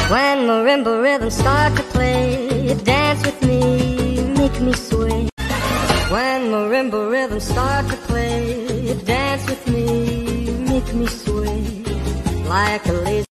When marimba rhythms start to play, dance with me, make me sway. When marimba rhythms start to play, dance with me, make me sway like a lazy